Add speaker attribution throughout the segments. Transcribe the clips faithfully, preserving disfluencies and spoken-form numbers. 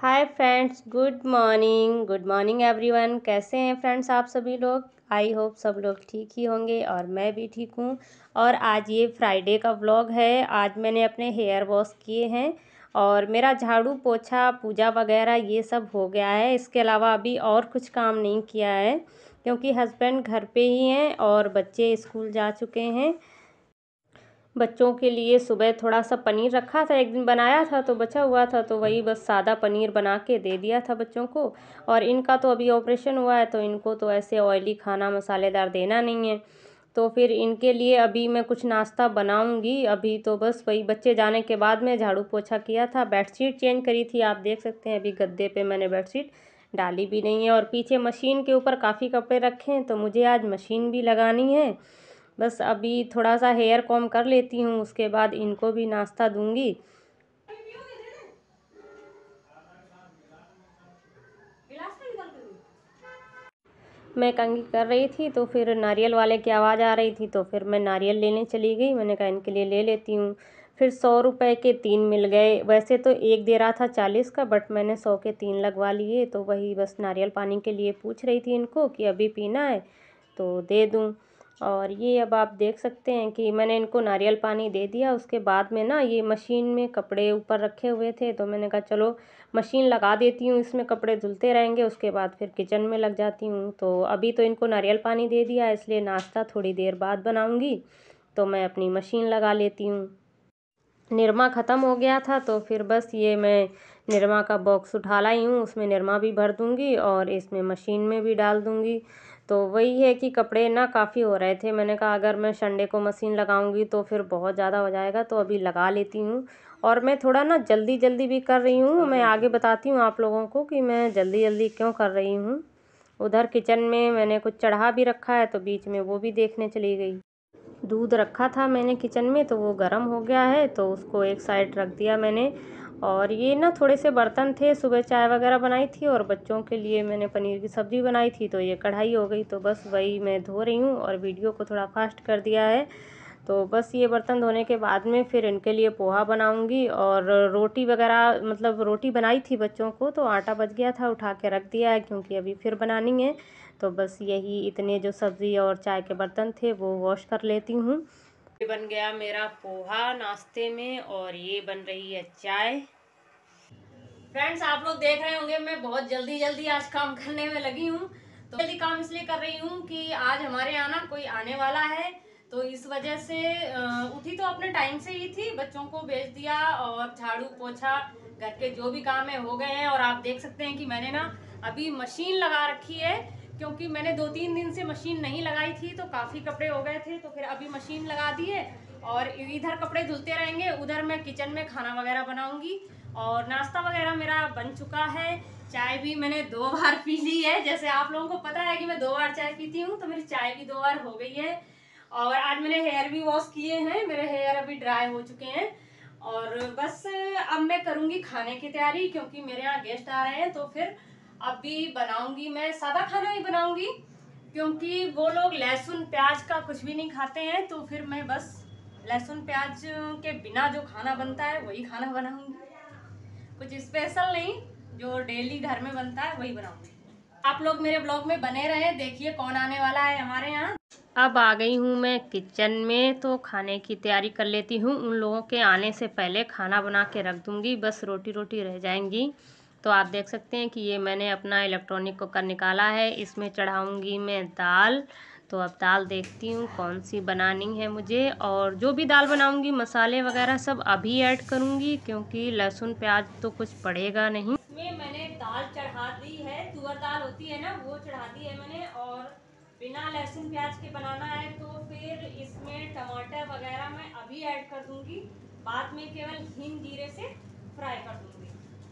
Speaker 1: हाय friends, good morning good morning everyone. कैसे हैं friends आप सभी लोग? आई होप सब लोग ठीक ही होंगे और मैं भी ठीक हूँ। और आज ये फ्राइडे का व्लॉग है। आज मैंने अपने हेयर वॉश किए हैं और मेरा झाड़ू पोछा पूजा वगैरह ये सब हो गया है। इसके अलावा अभी और कुछ काम नहीं किया है क्योंकि हस्बैंड घर पे ही हैं और बच्चे स्कूल जा चुके हैं। बच्चों के लिए सुबह थोड़ा सा पनीर रखा था, एक दिन बनाया था तो बचा हुआ था, तो वही बस सादा पनीर बना के दे दिया था बच्चों को। और इनका तो अभी ऑपरेशन हुआ है तो इनको तो ऐसे ऑयली खाना मसालेदार देना नहीं है, तो फिर इनके लिए अभी मैं कुछ नाश्ता बनाऊंगी। अभी तो बस वही बच्चे जाने के बाद में झाड़ू पोछा किया था, बेडशीट चेंज करी थी। आप देख सकते हैं अभी गद्दे पे मैंने बेडशीट डाली भी नहीं है और पीछे मशीन के ऊपर काफ़ी कपड़े रखे हैं तो मुझे आज मशीन भी लगानी है। बस अभी थोड़ा सा हेयर कॉम कर लेती हूँ, उसके बाद इनको भी नाश्ता दूंगी। मैं कंघी कर रही थी तो फिर नारियल वाले की आवाज़ आ रही थी तो फिर मैं नारियल लेने चली गई। मैंने कहा इनके लिए ले लेती हूँ। फिर सौ रुपए के तीन मिल गए। वैसे तो एक दे रहा था चालीस का, बट मैंने सौ के तीन लगवा लिए। तो वही बस नारियल पानी के लिए पूछ रही थी इनको कि अभी पीना है तो दे दूँ। और ये अब आप देख सकते हैं कि मैंने इनको नारियल पानी दे दिया। उसके बाद में ना ये मशीन में कपड़े ऊपर रखे हुए थे तो मैंने कहा चलो मशीन लगा देती हूँ, इसमें कपड़े धुलते रहेंगे, उसके बाद फिर किचन में लग जाती हूँ। तो अभी तो इनको नारियल पानी दे दिया इसलिए नाश्ता थोड़ी देर बाद बनाऊँगी, तो मैं अपनी मशीन लगा लेती हूँ। निरमा ख़त्म हो गया था तो फिर बस ये मैं निरमा का बॉक्स उठा लाई हूँ, उसमें निरमा भी भर दूँगी और इसमें मशीन में भी डाल दूँगी। तो वही है कि कपड़े ना काफ़ी हो रहे थे, मैंने कहा अगर मैं संडे को मशीन लगाऊंगी तो फिर बहुत ज़्यादा हो जाएगा, तो अभी लगा लेती हूँ। और मैं थोड़ा ना जल्दी जल्दी भी कर रही हूँ, मैं आगे बताती हूँ आप लोगों को कि मैं जल्दी जल्दी क्यों कर रही हूँ। उधर किचन में मैंने कुछ चढ़ा भी रखा है तो बीच में वो भी देखने चली गई। दूध रखा था मैंने किचन में तो वो गर्म हो गया है तो उसको एक साइड रख दिया मैंने। और ये ना थोड़े से बर्तन थे, सुबह चाय वगैरह बनाई थी और बच्चों के लिए मैंने पनीर की सब्ज़ी बनाई थी तो ये कढ़ाई हो गई, तो बस वही मैं धो रही हूँ और वीडियो को थोड़ा फास्ट कर दिया है। तो बस ये बर्तन धोने के बाद में फिर इनके लिए पोहा बनाऊंगी और रोटी वगैरह, मतलब रोटी बनाई थी बच्चों को तो आटा बच गया था, उठा के रख दिया है क्योंकि अभी फिर बनानी है। तो बस यही इतने जो सब्ज़ी और चाय के बर्तन थे वो वॉश कर लेती हूँ। ये बन गया मेरा पोहा नाश्ते में और ये बन रही है चाय। फ्रेंड्स आप लोग देख रहे होंगे मैं बहुत जल्दी जल्दी आज काम करने में लगी हूँ। तो जल्दी काम इसलिए कर रही हूँ कि आज हमारे यहाँ ना कोई आने वाला है, तो इस वजह से उठी तो अपने टाइम से ही थी, बच्चों को भेज दिया और झाड़ू पोछा घर के जो भी काम है हो गए हैं। और आप देख सकते हैं कि मैंने ना अभी मशीन लगा रखी है क्योंकि मैंने दो तीन दिन से मशीन नहीं लगाई थी तो काफ़ी कपड़े हो गए थे, तो फिर अभी मशीन लगा दी है और इधर कपड़े धुलते रहेंगे, उधर मैं किचन में खाना वगैरह बनाऊंगी। और नाश्ता वगैरह मेरा बन चुका है। चाय भी मैंने दो बार पी ली है, जैसे आप लोगों को पता है कि मैं दो बार चाय पीती हूँ तो मेरी चाय भी दो बार हो गई है। और आज मैंने हेयर भी वॉश किए हैं, मेरे हेयर अभी ड्राई हो चुके हैं। और बस अब मैं करूँगी खाने की तैयारी क्योंकि मेरे यहाँ गेस्ट आ रहे हैं, तो फिर अभी बनाऊंगी मैं सादा खाना ही बनाऊंगी क्योंकि वो लोग लहसुन प्याज का कुछ भी नहीं खाते हैं, तो फिर मैं बस लहसुन प्याज के बिना जो खाना बनता है वही खाना बनाऊंगी, कुछ स्पेशल नहीं, जो डेली घर में बनता है वही बनाऊंगी। आप लोग मेरे ब्लॉग में बने रहे, देखिए कौन आने वाला है हमारे यहाँ। अब आ गई हूँ मैं किचन में तो खाने की तैयारी कर लेती हूँ। उन लोगों के आने से पहले खाना बना के रख दूँगी, बस रोटी रोटी रह जाएंगी। तो आप देख सकते हैं कि ये मैंने अपना इलेक्ट्रॉनिक कुकर निकाला है, इसमें चढ़ाऊँगी मैं दाल। तो अब दाल देखती हूँ कौन सी बनानी है मुझे, और जो भी दाल बनाऊँगी मसाले वगैरह सब अभी ऐड करूँगी क्योंकि लहसुन प्याज तो कुछ पड़ेगा नहीं। इसमें मैंने दाल चढ़ा दी है, तुअर दाल होती है ना वो चढ़ा दी है मैंने, और बिना लहसुन प्याज के बनाना है तो फिर इसमें टमाटर वगैरह मैं अभी ऐड कर दूंगी, बाद में केवल हिंग जीरे से फ्राई कर दूंगी।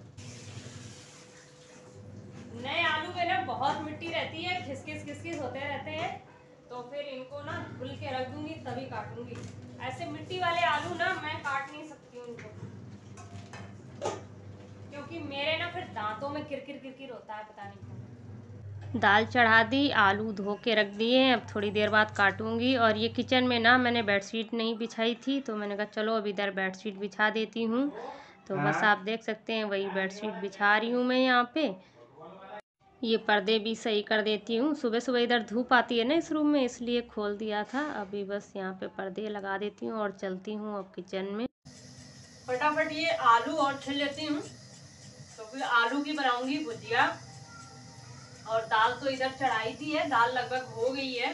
Speaker 1: नए आलू में ना बहुत मिट्टी रहती है, खिसखिस खिसखिस होते रहते हैं, तो फिर इनको ना धुल के रख दूंगी तभी काटूंगी। ऐसे मिट्टी वाले आलू ना मैं काट नहीं सकती हूँ इनको क्योंकि मेरे ना फिर दांतों में किरकिर किरकिर होता है, पता नहीं क्यों। दाल चढ़ा दी, आलू धो के रख दिए, अब थोड़ी देर बाद काटूंगी। और ये किचन में ना मैंने बेडशीट नहीं बिछाई थी तो मैंने कहा चलो अब इधर बेडशीट बिछा देती हूँ। तो बस आप देख सकते हैं वही बेडशीट बिछा रही हूँ मैं यहाँ पे। ये पर्दे भी सही कर देती हूँ। सुबह सुबह इधर धूप आती है ना इस रूम में, इसलिए खोल दिया था। अभी बस यहाँ पे पर्दे लगा देती हूँ और चलती हूँ अब किचन में। फटाफट ये आलू और छील लेती हूँ, तो फिर आलू की बनाऊंगी भुजिया। और दाल तो इधर चढ़ाई दी है, दाल लगभग हो गई है।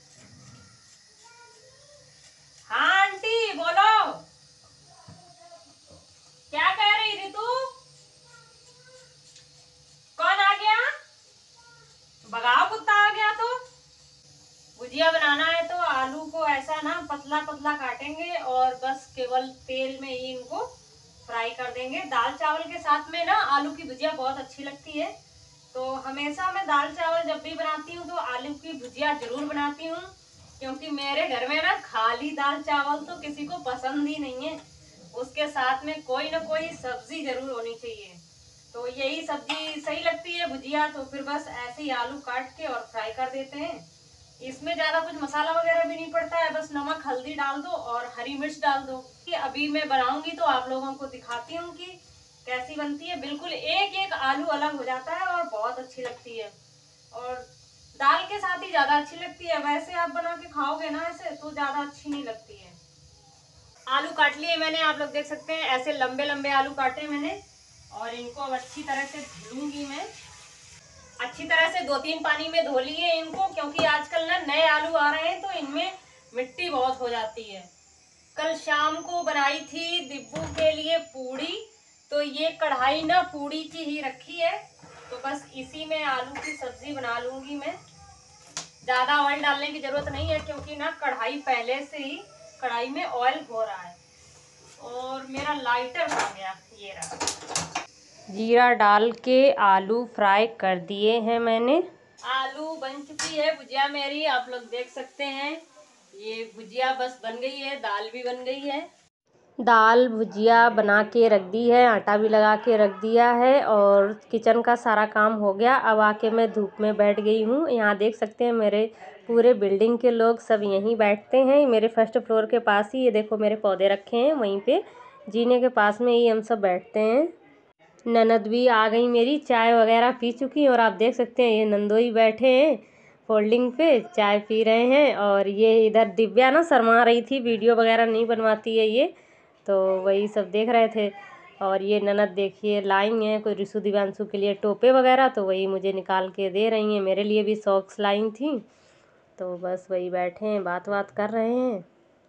Speaker 1: हाँ आंटी बोलो, क्या कह रही रितु? कौन आ गया? भगाओ, कुत्ता आ गया। तो भुजिया बनाना है तो आलू को ऐसा ना पतला पतला काटेंगे और बस केवल तेल में ही इनको फ्राई कर देंगे। दाल चावल के साथ में ना आलू की भुजिया बहुत अच्छी लगती है। तो हमेशा मैं दाल चावल जब भी बनाती हूँ तो आलू की भुजिया जरूर बनाती हूँ, क्योंकि मेरे घर में ना खाली दाल चावल तो किसी को पसंद ही नहीं है। उसके साथ में कोई ना कोई सब्जी जरूर होनी चाहिए। तो यही सब्जी सही लगती है भुजिया, तो फिर बस ऐसे ही आलू काट के और फ्राई कर देते हैं। इसमें ज्यादा कुछ मसाला वगैरह भी नहीं पड़ता है, बस नमक हल्दी डाल दो और हरी मिर्च डाल दो। अभी मैं बनाऊंगी तो आप लोगों को दिखाती हूँ कि कैसी बनती है। बिल्कुल एक एक आलू अलग हो जाता है और बहुत अच्छी लगती है, और दाल के साथ ही ज्यादा अच्छी लगती है। वैसे आप बना के खाओगे ना ऐसे तो ज्यादा अच्छी नहीं लगती है। आलू काट लिए मैंने, आप लोग देख सकते हैं ऐसे लंबे लंबे आलू काटे मैंने, और इनको अब अच्छी तरह से धुलूंगी मैं। अच्छी तरह से दो तीन पानी में धो लिए इनको, क्योंकि आजकल ना नए आलू आ रहे हैं तो इनमें मिट्टी बहुत हो जाती है। कल शाम को बनाई थी दिब्बू के लिए पूड़ी, तो ये कढ़ाई ना पूड़ी की ही रखी है, तो बस इसी में आलू की सब्जी बना लूंगी मैं। ज्यादा ऑयल डालने की जरूरत नहीं है, क्योंकि ना कढ़ाई पहले से ही कढ़ाई में ऑयल हो रहा है। और मेरा लाइटर आ गया, ये रहा। जीरा डाल के आलू फ्राई कर दिए हैं मैंने। आलू बन चुकी है भुजिया मेरी, आप लोग देख सकते हैं। ये भुजिया बस बन गई है, दाल भी बन गई है। दाल भुजिया बना के रख दी है, आटा भी लगा के रख दिया है, और किचन का सारा काम हो गया। अब आके मैं धूप में बैठ गई हूँ। यहाँ देख सकते हैं मेरे पूरे बिल्डिंग के लोग सब यहीं बैठते हैं, मेरे फर्स्ट फ्लोर के पास ही। ये देखो मेरे पौधे रखे हैं वहीं पे, जीने के पास में ही हम सब बैठते हैं। ननद भी आ गई मेरी, चाय वगैरह पी चुकी, और आप देख सकते हैं ये नंदोई बैठे हैं फोल्डिंग पे, चाय पी रहे हैं। और ये इधर दिव्या ना शर्मा रही थी, वीडियो वगैरह नहीं बनवाती है ये, तो वही सब देख रहे थे। और ये ननद देखिए लाई हैं कोई रिशु दिव्यांशु के लिए टोपे वगैरह, तो वही मुझे निकाल के दे रही हैं। मेरे लिए भी सॉक्स लाई थी, तो बस वही बैठे हैं बात बात कर रहे हैं।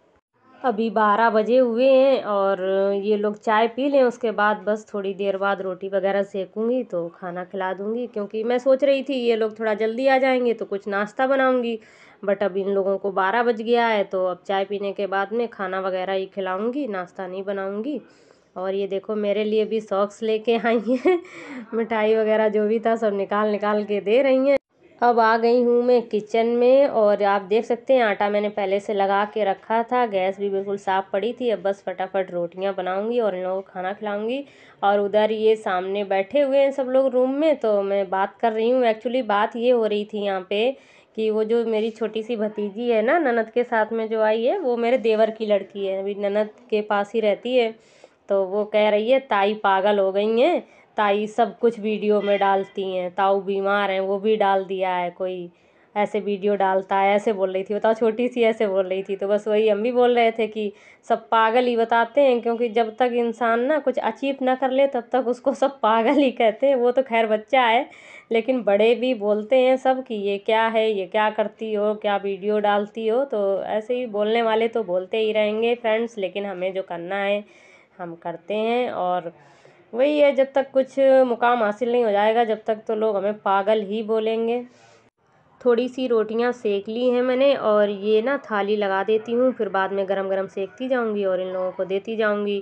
Speaker 1: अभी बारह बजे हुए हैं और ये लोग चाय पी लें, उसके बाद बस थोड़ी देर बाद रोटी वगैरह सेकूंगी तो खाना खिला दूंगी। क्योंकि मैं सोच रही थी ये लोग थोड़ा जल्दी आ जाएंगे तो कुछ नाश्ता बनाऊंगी, बट अब इन लोगों को बारह बज गया है, तो अब चाय पीने के बाद में खाना वगैरह ही खिलाऊंगी, नाश्ता नहीं बनाऊंगी। और ये देखो मेरे लिए भी सॉक्स लेके आई हैं मिठाई वगैरह जो भी था सब निकाल निकाल के दे रही हैं। अब आ गई हूँ मैं किचन में, और आप देख सकते हैं आटा मैंने पहले से लगा के रखा था, गैस भी बिल्कुल साफ़ पड़ी थी। अब बस फटाफट रोटियाँ बनाऊंगी और इन लोगों को खाना खिलाऊंगी। और उधर ये सामने बैठे हुए हैं सब लोग रूम में, तो मैं बात कर रही हूँ। एक्चुअली बात ये हो रही थी यहाँ पे कि वो जो मेरी छोटी सी भतीजी है ना ननद के साथ में जो आई है, वो मेरे देवर की लड़की है, अभी ननद के पास ही रहती है। तो वो कह रही है ताई पागल हो गई हैं, ताई सब कुछ वीडियो में डालती हैं, ताऊ बीमार हैं वो भी डाल दिया है, कोई ऐसे वीडियो डालता है, ऐसे बोल रही थी। बताओ छोटी सी ऐसे बोल रही थी। तो बस वही हम भी बोल रहे थे कि सब पागल ही बताते हैं, क्योंकि जब तक इंसान ना कुछ अचीव ना कर ले तब तक उसको सब पागल ही कहते हैं। वो तो खैर बच्चा है, लेकिन बड़े भी बोलते हैं सब कि ये क्या है, ये क्या करती हो, क्या वीडियो डालती हो। तो ऐसे ही बोलने वाले तो बोलते ही रहेंगे फ्रेंड्स, लेकिन हमें जो करना है हम करते हैं। और वही है, जब तक कुछ मुकाम हासिल नहीं हो जाएगा जब तक तो लोग हमें पागल ही बोलेंगे। थोड़ी सी रोटियां सेक ली हैं मैंने, और ये ना थाली लगा देती हूँ, फिर बाद में गरम गरम सेकती जाऊंगी और इन लोगों को देती जाऊंगी।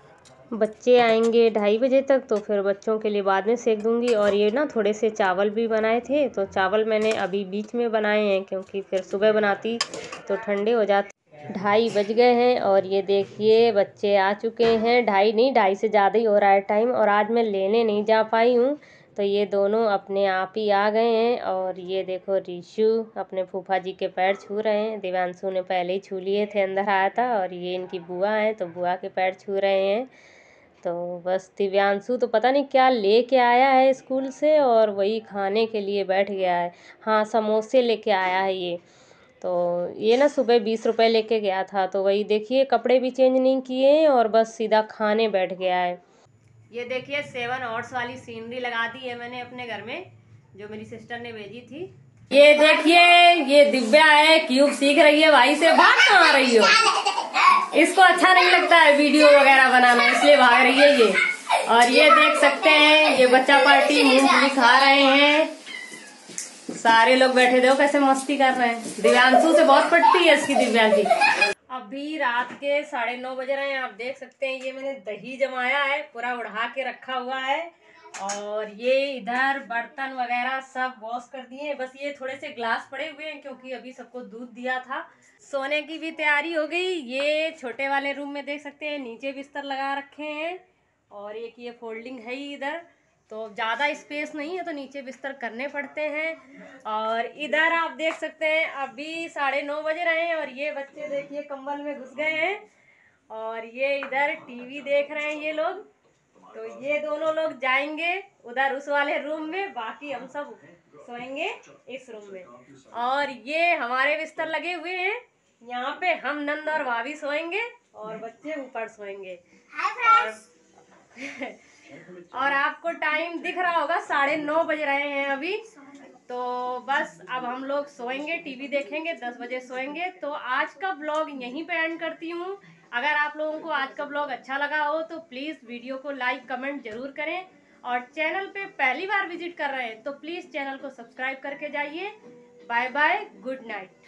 Speaker 1: बच्चे आएंगे ढाई बजे तक, तो फिर बच्चों के लिए बाद में सेक दूंगी। और ये ना थोड़े से चावल भी बनाए थे, तो चावल मैंने अभी बीच में बनाए हैं, क्योंकि फिर सुबह बनाती तो ठंडे हो जाते। ढाई बज गए हैं और ये देखिए बच्चे आ चुके हैं। ढाई नहीं, ढाई से ज़्यादा ही हो रहा है टाइम, और आज मैं लेने नहीं जा पाई हूँ, तो ये दोनों अपने आप ही आ गए हैं। और ये देखो रीशु अपने फूफा जी के पैर छू रहे हैं, दिव्यांशु ने पहले ही छू लिए थे, अंदर आया था। और ये इनकी बुआ हैं तो बुआ के पैर छू रहे हैं। तो बस दिव्यांशु तो पता नहीं क्या लेके आया है स्कूल से और वही खाने के लिए बैठ गया है। हाँ, समोसे लेके आया है ये। तो ये ना सुबह बीस रुपए लेके गया था, तो वही देखिए कपड़े भी चेंज नहीं किए और बस सीधा खाने बैठ गया है। ये देखिए सेवन हॉर्स वाली सीनरी लगा दी है मैंने अपने घर में, जो मेरी सिस्टर ने भेजी थी। ये देखिए ये दिव्या है, क्यूब सीख रही है भाई से। भाग कहाँ आ रही हो? इसको अच्छा नहीं लगता है वीडियो वगैरह बनाना, इसलिए भाग रही है ये। और ये देख सकते हैं ये बच्चा पार्टी मूंगफली खा रहे हैं, सारे लोग बैठे देखो कैसे मस्ती कर रहे हैं। दिव्यांशु से बहुत पटती है इसकी दिव्या की। अभी रात के साढ़े नौ बज रहे हैं, आप देख सकते हैं ये मैंने दही जमाया है, पूरा उड़ा के रखा हुआ है। और ये इधर बर्तन वगैरह सब वॉश कर दिए हैं, बस ये थोड़े से ग्लास पड़े हुए हैं क्योंकि अभी सबको दूध दिया था। सोने की भी तैयारी हो गई। ये छोटे वाले रूम में देख सकते हैं नीचे बिस्तर लगा रखे हैं और एक ये फोल्डिंग है ही इधर, तो ज़्यादा स्पेस नहीं है तो नीचे बिस्तर करने पड़ते हैं। और इधर आप देख सकते हैं अभी साढ़े नौ बज रहे हैं और ये बच्चे देखिए कंबल में घुस गए हैं और ये इधर टीवी देख रहे हैं ये लोग। तो ये दोनों लोग जाएंगे उधर उस वाले रूम में, बाकी हम सब सोएंगे इस रूम में। और ये हमारे बिस्तर लगे हुए हैं, यहाँ पे हम नंद और भाभी सोएंगे और बच्चे ऊपर सोएंगे। और और आपको टाइम दिख रहा होगा साढ़े नौ बज रहे हैं अभी। तो बस अब हम लोग सोएंगे, टीवी देखेंगे, दस बजे सोएंगे। तो आज का ब्लॉग यहीं पे एंड करती हूँ। अगर आप लोगों को आज का ब्लॉग अच्छा लगा हो तो प्लीज़ वीडियो को लाइक कमेंट जरूर करें और चैनल पे पहली बार विजिट कर रहे हैं तो प्लीज़ चैनल को सब्सक्राइब करके जाइए। Bye bye, good night.